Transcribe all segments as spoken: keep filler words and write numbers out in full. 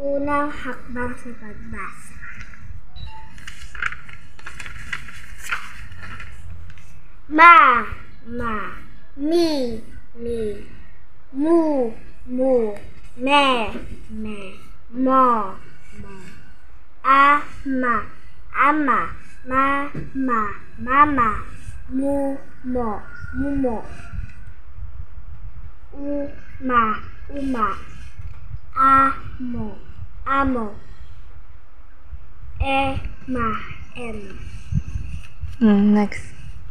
Unang hakbang sa pagbasa. Ma, ma, mi, mi, mu, mu, me, me, mo, mo, a, ma, ama, ma, ma, mama, mu, mo, mumo, u, ma, uma, amo, amo, e, ma, emo. Mm, next.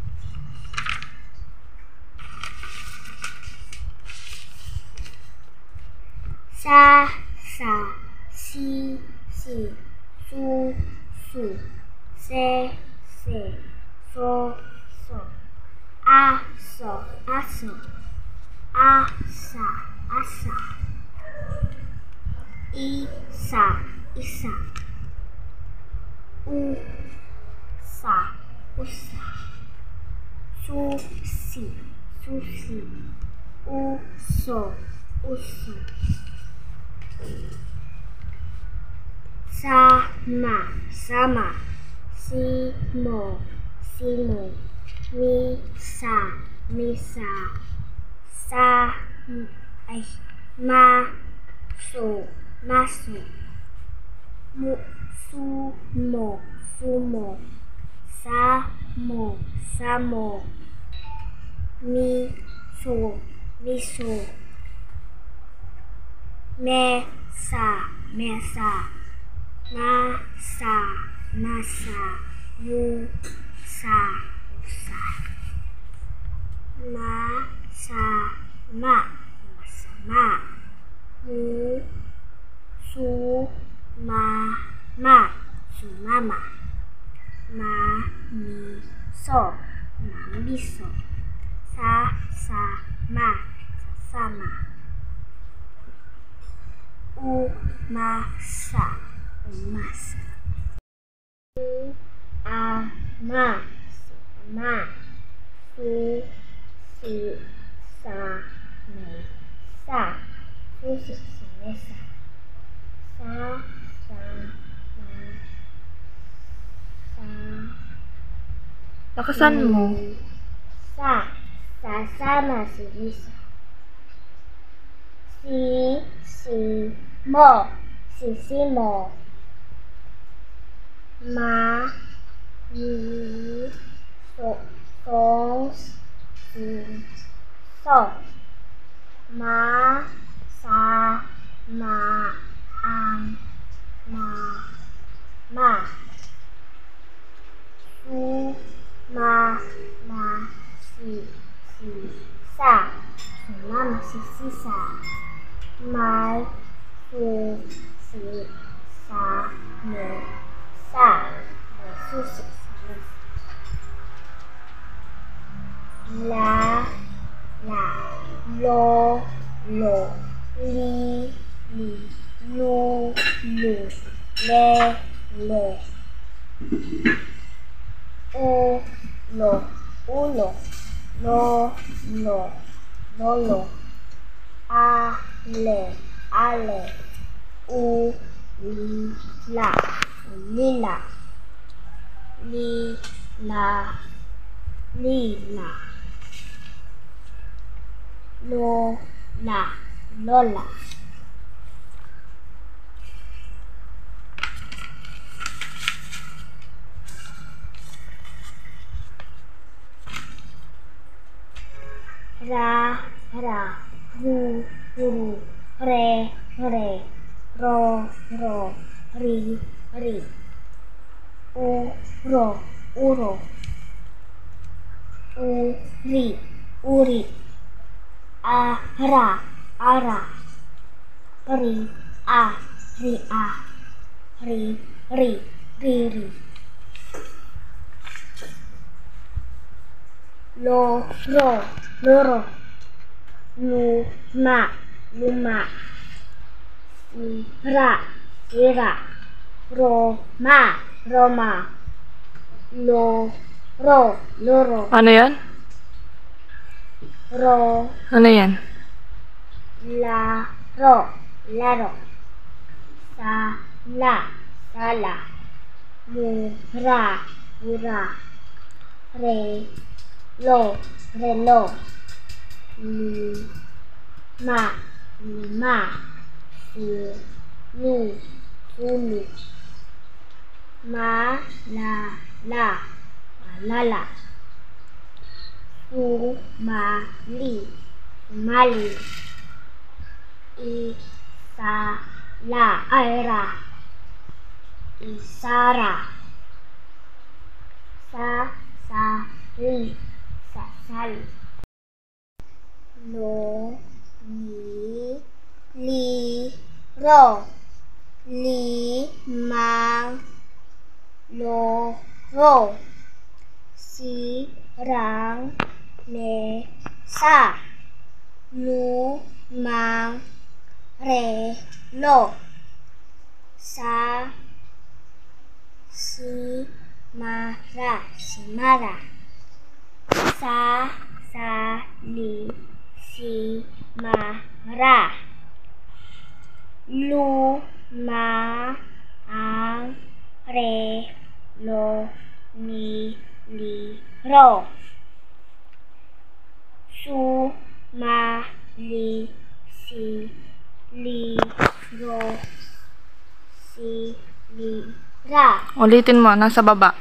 Sa, sa, si, si, su, su, se, se, so, so, aso, aso, asa, asa, isa, isa, usa, usa, susi, susi, uso, uso, sama, sama, simo, simo, misa, misa, sa, ay, maso, maso, mu, sumo, sumo, samo, samo, miso, miso, mesa, mesa, masa, masa, musa, musa, masa, ma, masama, mu, su, ma, ma, sumama, ma, mi, so, mamiso, sa, sa, ma, sasama, umasa, umasa, u, a, ma, ma, su, si, sa, me, sa, susi, mesa, sa, sa, ma, sa, Lakasan mo. sa, sasama si Lisa, si, si, mo, sisimo, ma, mi, so, song, si, so, ma, sa, ma, ang, ma, ma, su, ma, ma, si, si, sa, sumama si sisa, mai, su, si, sa, me, sa, me, susi, si, la, la, lo, lo, li, li, lu, lu, le, le, u, lo, ulo, lo, lo, lolo, a, le, ale, u, li, la, lila, li, la, lila, lo, la, lola. Ra, ra, ru, ru, re, re, ro, ro, ri, ri, u, ro, uro, u, ri, uri, a, ra, ara, ri, a, ri, a, ri, ri, ri, ri, lo, ro, loro, lu, ma, luma, ra, ira, ro, ma, roma, lo, ro, loro, Ano yan? ro, Ano yan? la, ro, laro, sala, sala, mura, mura, relo, relo, lima, lima, sulu, sulu, malala, malala, sumali, sumali, isala, aira, isara, sasali, sasali, lo, li, liro, limang, loro, sirang, mesa, lumang, relo, sa, simara, simara, sa, sali, simara, lumang, relo, niliro, sumali, siliro, silira. Ulitin mo, nasa baba.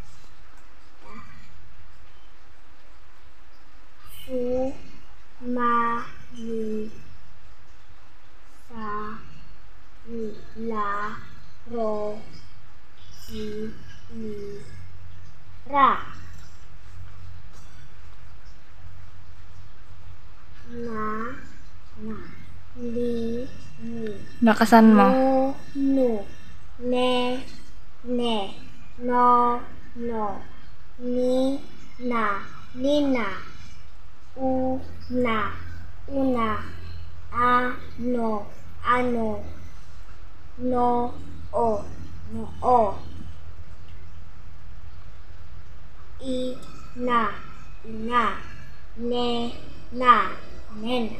Sumali, silaro, silira. Na, na, li, ni. Lakasan mo. Nu, nu, ne, ne, no, no, ni, na, nina, u, na, una, ano, ano, no, o, no, o, i, na, ina, ne, na, nena.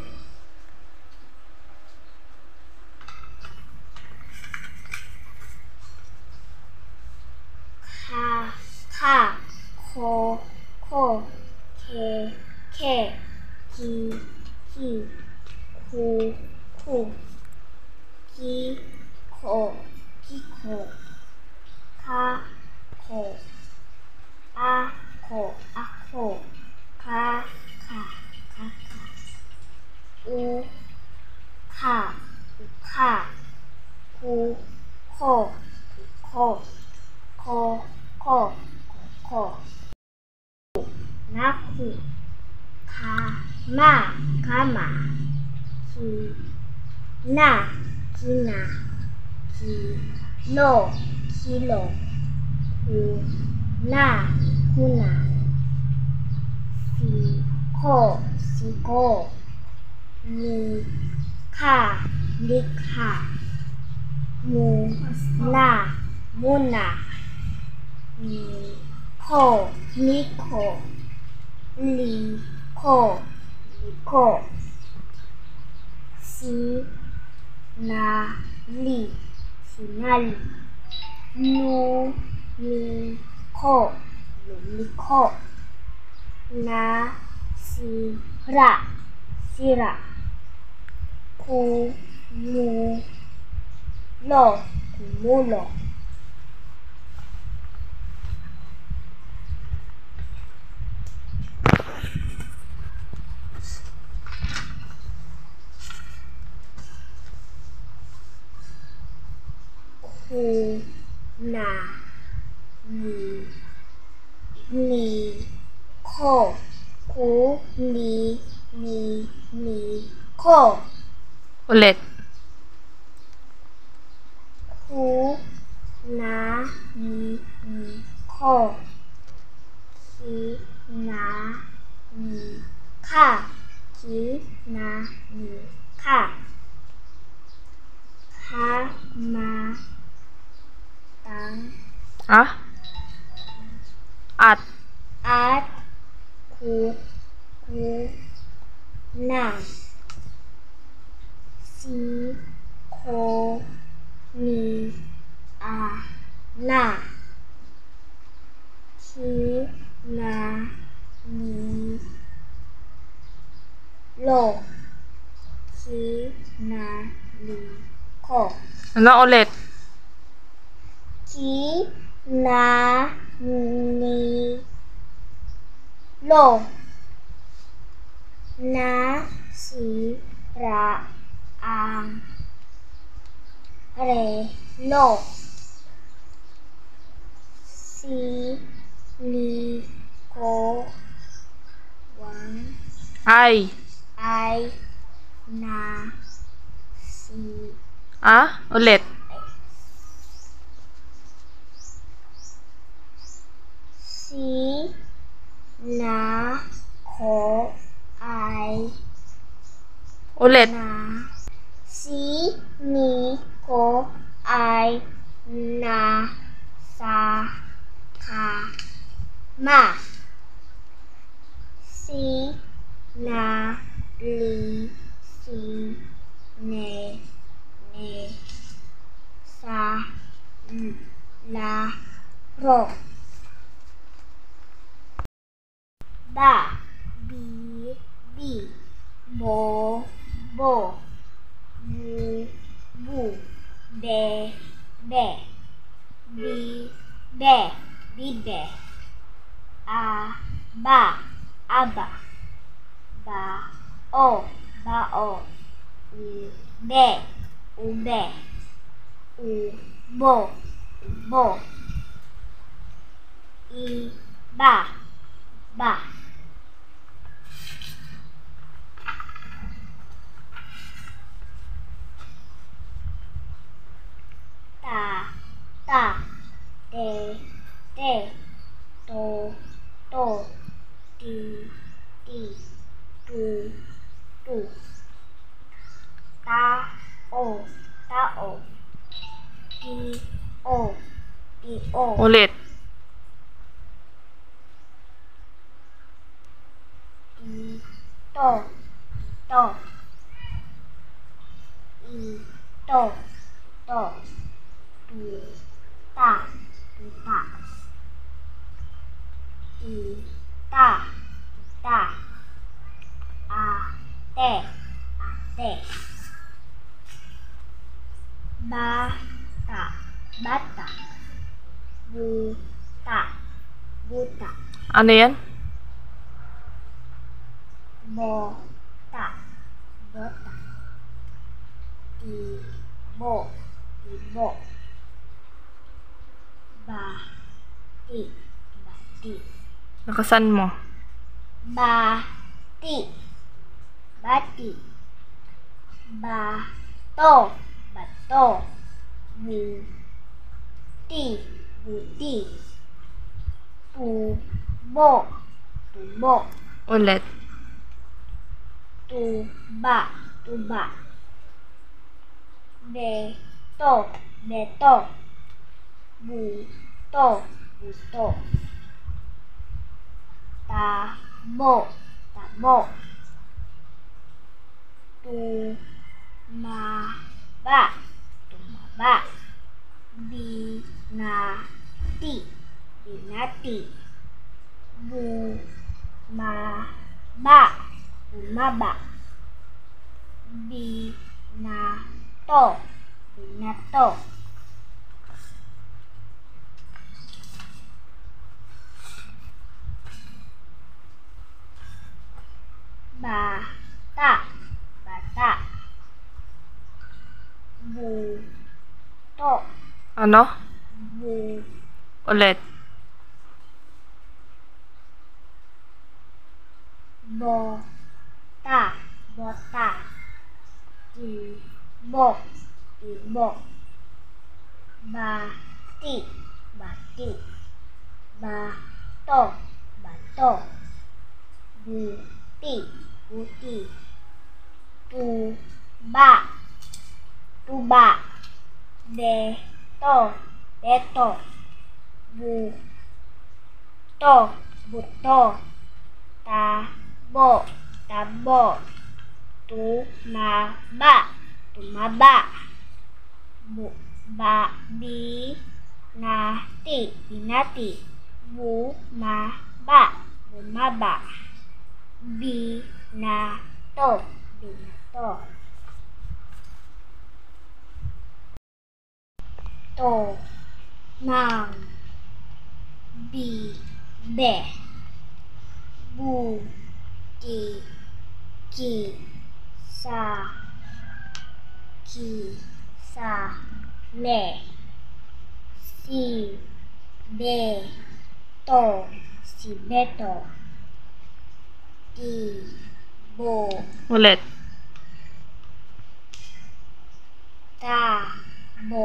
Ka, ka, ko, ko, ke, ke, ki, ki, ku, ku, ki, ko, ki, ko, ka, ko, a, ko, a, ko, ka, ka, ka, ka, u, ka, u, ka, ku, ko, ko, ko, ko, ko, naku, kama, kama, ki, na, kina, kilo, kilo, kuna, kuna, siko, siko, nika, nika, muna, muna, niko, niko, liko, liko, sinali, sinali, lumiko, lumiko, nasira, sira, kumulo, kumulo. Kuna, ni, ni, ko, ku, ni, ni, ni, ko. Ulit. Ku, na, ni, ni, ko. Ki, na, ni, ka. Ki, na, ni, ka. Ha, ma, tang. Ah? At. At, ku, ku, na, si, ko, ni a na ki na ni lo ki na li ko Ano ulit? ki na ni lo na si ra ang relo si li ko wan Ay. ay na si Ah? Ulit. si na ko ay Ulit. na si ni ko ay na sa ka ma si na li si ne ne sa la ro ba bi bi bo bo bu bu be be bi be bibe a ba aba ba o ba o u be ube u bo bo i ba ba ta ta te te to to ti ti tu tu ta o ta o ti o ti o Ulit. ti to to i to to tu ta tu ta ti ta ta a te a te ba ta bata bu ta buta Ano yan? bo ta bota ti bo ti bo ba ti ba ti Nakasan mo. ba ti bati ba to bato bu ti buti tu bo tu bo Ulit. tu ba tu ba be to beto bu to buto ta bo ta bo tu ma ba tu ma ba bi na ti binati bu ma ba bumaba bi na to binato bata bata bu to Ano? bu Ulit. bo ta bota ti bo ti bo ba ti bati ba to bato bu ti buti tu ba tu ba de to beto bu to buto ta bo ta bo tu ma ba tu ma ba bu ba bi na ti binati, bu ma ba bumaba, bi na to binato, to nang bi be, bu ti ki sa ki sa le, si be to si beto, ti bo Ulit. ta bo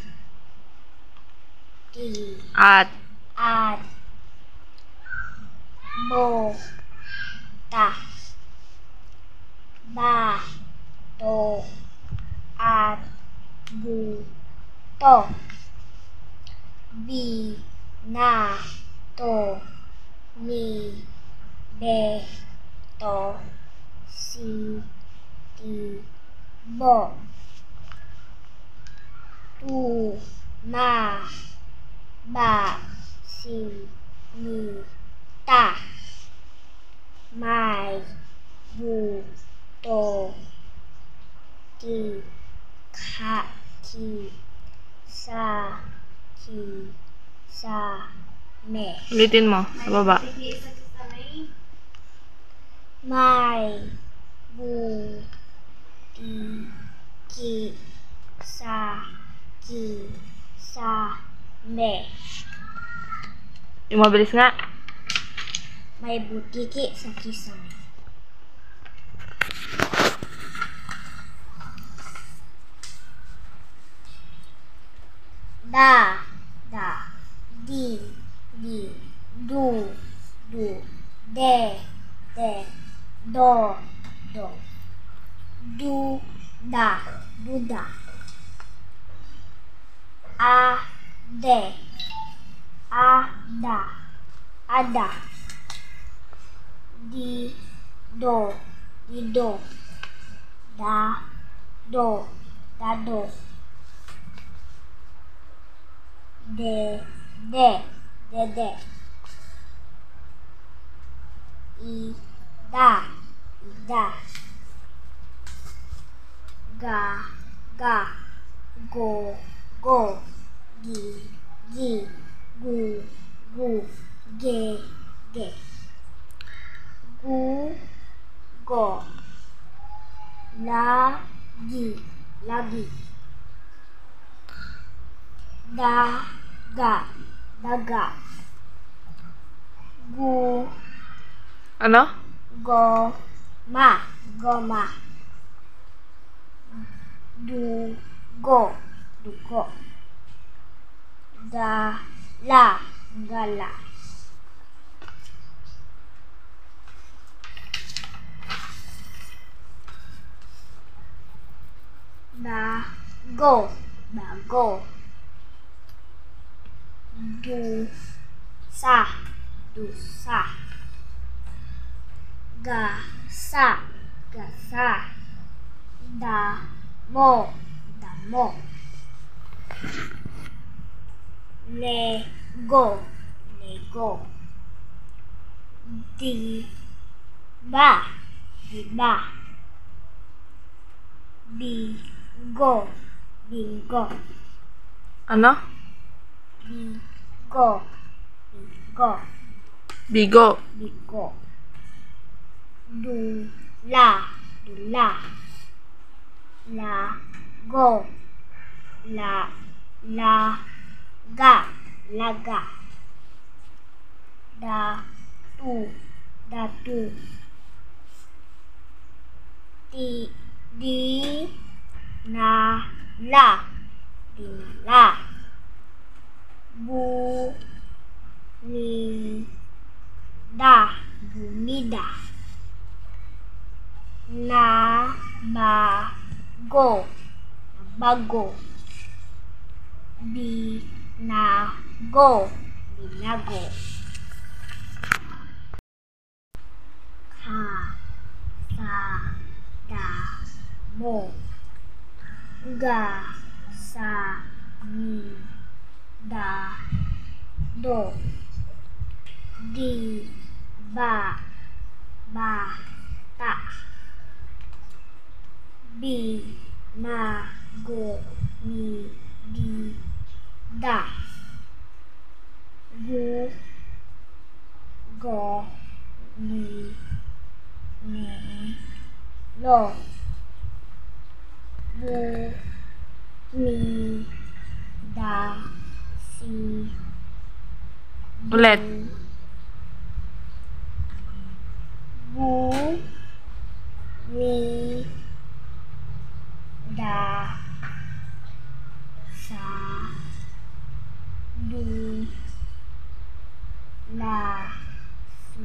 ti At. at bo ta ba to at bu to, bi na to ni be to si ti bo, tu ma ba si ni ta, mai bu to ti ka ki sa ki sa me. Ulitin mo. Sa baba. Mai bu ti ki sa ki sa me. Yung mabilis nga. May butiki sa kisame. Da, da, di, di, du, du, de, de, do, do, du, da, du, da, a, de, a, da, ada, di, do, di, do, da, do, da, do, de, de, de, de, i, da, i, da, ga, ga, go, go, gi, gi, gu, gu, ge, ge, gu, go, la, gi, lagi, da, ga, daga, gu, Ano? go, ma, goma, du, go, dugo, da, la, gala, da, go, bago, du, sa, dusa, ga, sa, gasa, da, mo, damo, le, go, lego, di, ba, diba, bi, go, bingo, Ano? bi, go, bingo, Bigo. bigo, du, la, dula, la, go, la, la, ga, laga, da, tu, datu, ti, di, na, la, dinala, bu, ni, da, bumida, na, ba, go, bago, bi, na, go, binago, ka, sa, da, mo, ga, sa, ni, da, do, di, ba, ba, ta, bi, na, go, ni, di, da, gu, go, ni, ni, lo, bu, ni, da, si, Ulit. bu, ni, da, sa, du, la, si,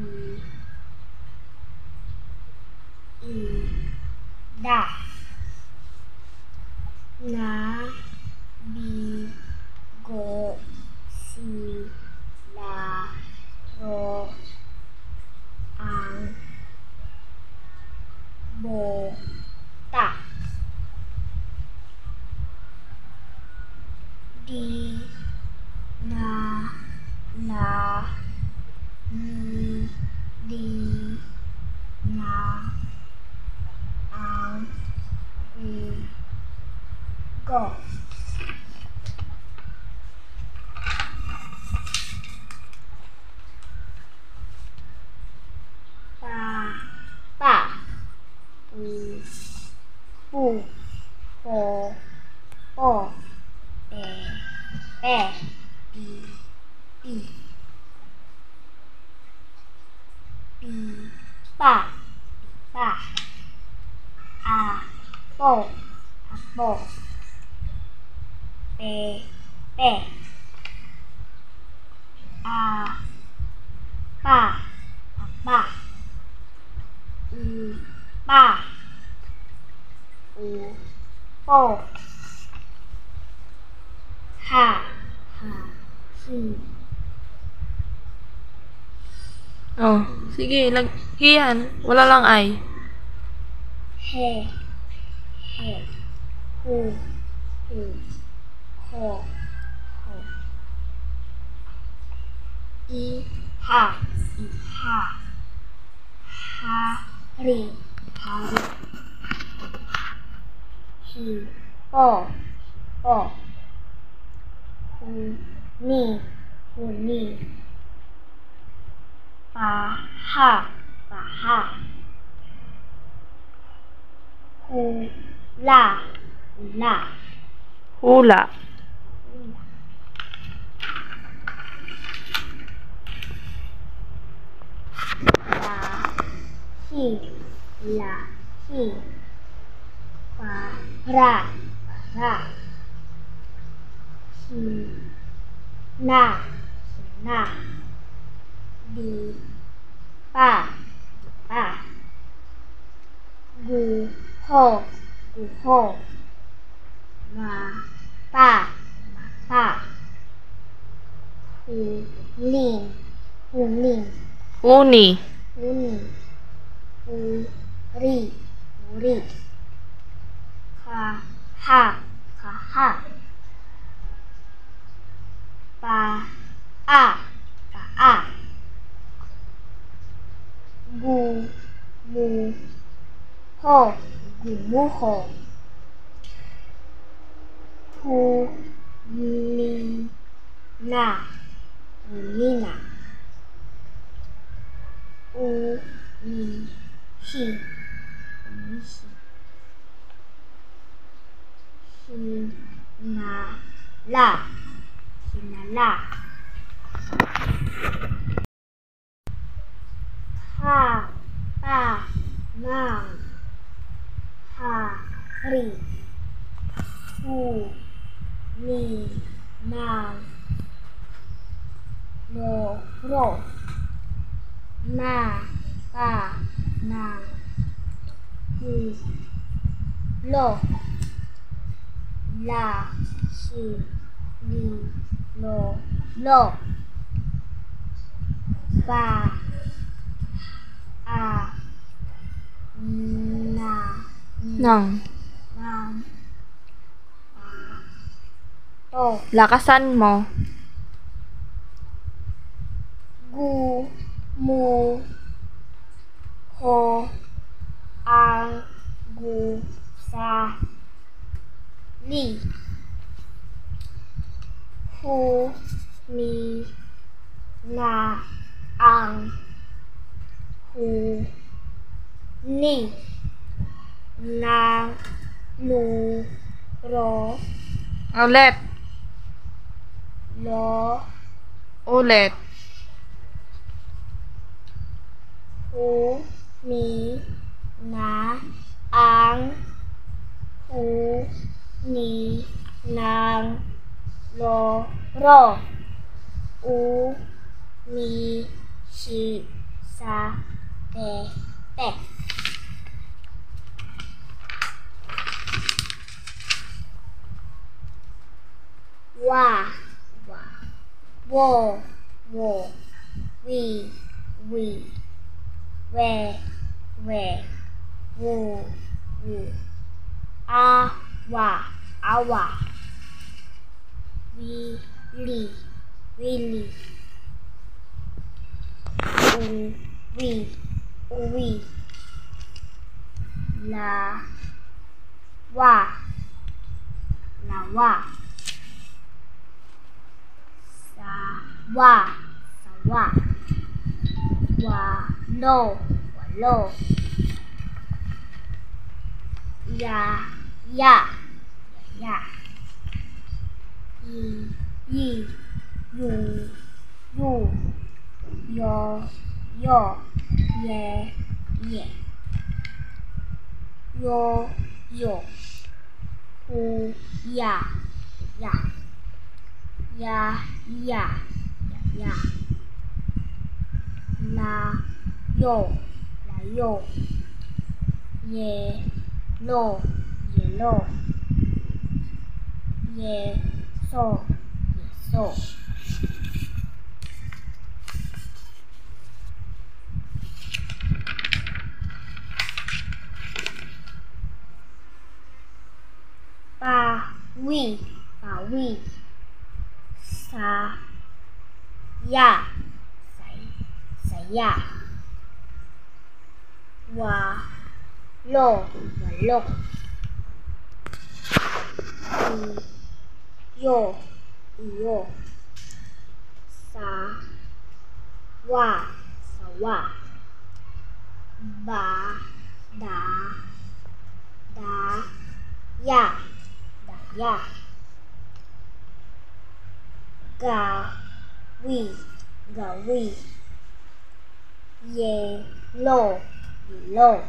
i, da, na, bi, go, si, la, ro, ang, bo, ta, di, na, la, ni, di, na, ang, i, go. Pa, pa, pu, pu, po, po, pe, pe, pi, pi, pi, pa, pa, a, po, apo, pe, pe, a, pa, apa, u, pa, u, po, ha, ha, hi, Oh, sige, lag hiyan. Wala lang ay. he, he, hu, hu, ho, ho, i, ha, i, ha, ha, ri, ha, ri, hi, po, po, hu, ni, hu, ni, pa, ha, pa, ha, hu, la, hu, la, Hula. la, hi, la, hi, pa, ra, pa, ra, hi, na, hi, na, di, pa, di, pa, gu, ho, gu, ho, ma, pa, ma, pa, hu, ling, hu, ling, Uni. hu, ni, hu, ri, hu, ri, ha, ha, ha, ha, pa, a, pa, a, gu, mu, ho, gu, mu, ho, hu, ni, na, hu, ni, na, u, ni, hi, u, ni, hi, hi, na, la, hi, na, la, ha, pa, nang, ha, ri, hu, ni, nang, lo, ro, na, pa, nang, hu, lo, la, hi, li, lo, lo, pa, a, na, Nang. nang, pa, to, ro, Lakasan mo. gu, mu, ho, ang, gu, sa, li, hu, mi, na, ang, hu, ni, nang, nu, ro, Ulit. lo, Ulit. hu, mi, na, ang, hu, ni, nang, lo, ro, u, mi, si, sa, te, te. Wa, wa, wo, wo, wi, wi, we, we, wu, wu, a, wa, awa, wi, li, wili, u, wi, uwi, la, wa, la, wa, sa, wa, sa, wa, wa, lo, wa, lo, ya, ya, ya, yi, yi, yu, yu, yo, yo, ye, ye, yo, yo, hu, ya, ya, ya, ya, ya, ya, la, yo, la, yo, ye, lo, ye, lo, ye, so, ye, so. Pa, wi, pa, wi, sa, ya, sa, sa, ya, wa, lo, wa, lo, i, yo, i, yo, sa, wa, sa, wa, ba, da, da, ya, da, ya, ga, wi, ga, wi, ye, lo, ye, lo,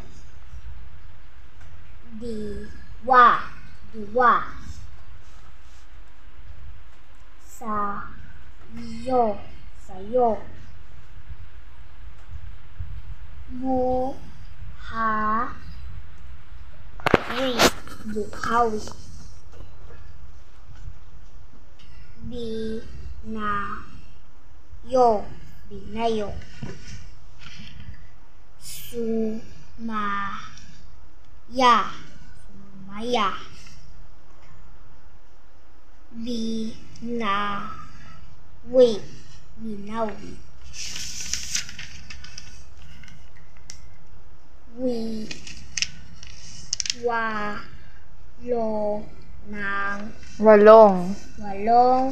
di, wa, di, wa, sa, yo, sa, yo, bu, ha, wi, bu, ha, wi, bi, na, yo, bi, na, yo, su, ma, ya, su, ma, ya, vi, na, wi, vi, na, wi, wi, wa, lo, nang, Walong. walong,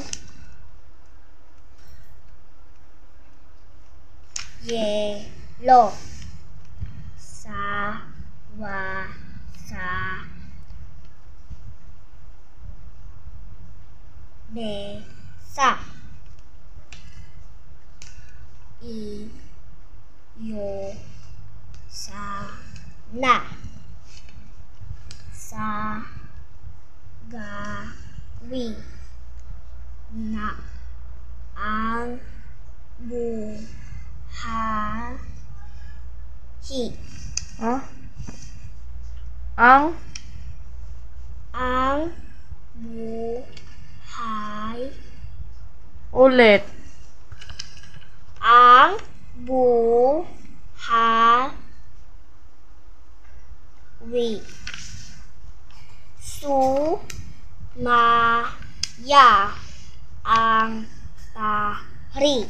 ye, lo, sa, wa, sa, de, sa, i, yo, sa, na, sa, ga, wi, na, ang, bu, ha, hi, Ah? Ang? ang, bu, hay, Ulit. ang, bu, ha, wi, su, ma, ya, ang, ta, ri.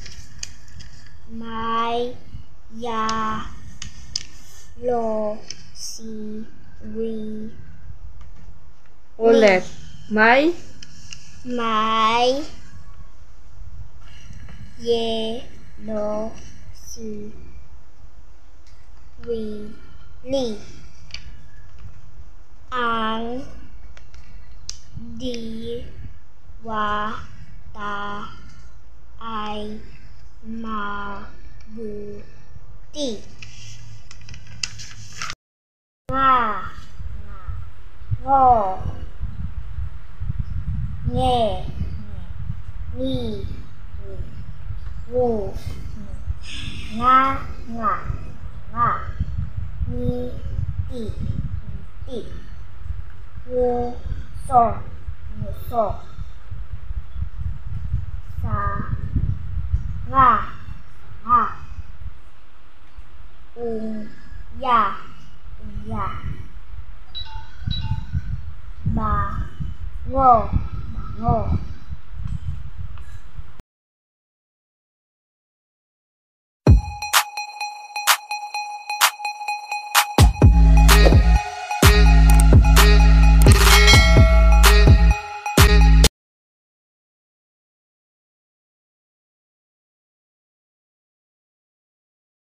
May, ya, lo, si, wi. Ulit. May, May, ye, lo, si, wi, li. Ang, di, wa, ta, ay, ma, bu, ti. Nga, nga, ngo, nge, ni, ni, ngu, nga, nga, nga, ni, ti, ti, ngu, so, ngu, so, sa, nga, nga, ung, ya, ung, ya, ba, ngo, ba, ngo.